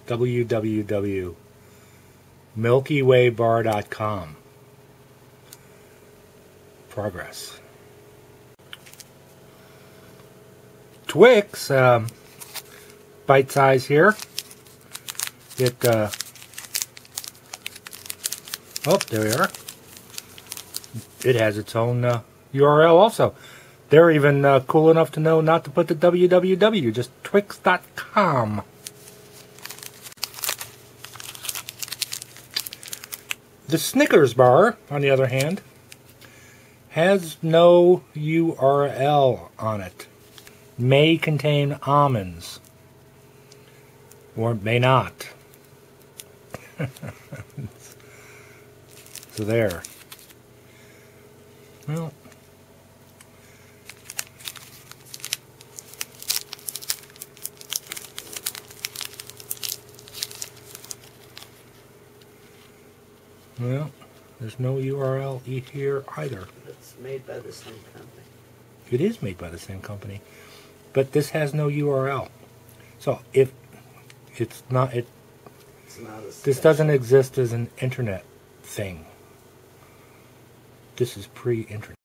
www.milkywaybar.com. Progress. Twix, bite size here. It, oh, there we are. It has its own URL also. They're even cool enough to know not to put the www, just Twix.com. The Snickers bar, on the other hand, has no URL on it. May contain almonds. Or may not. So there. Well, there's no URL here either. It's made by the same company. It is made by the same company, but this has no URL. So if it's not, this doesn't exist as an internet thing. This is pre-internet.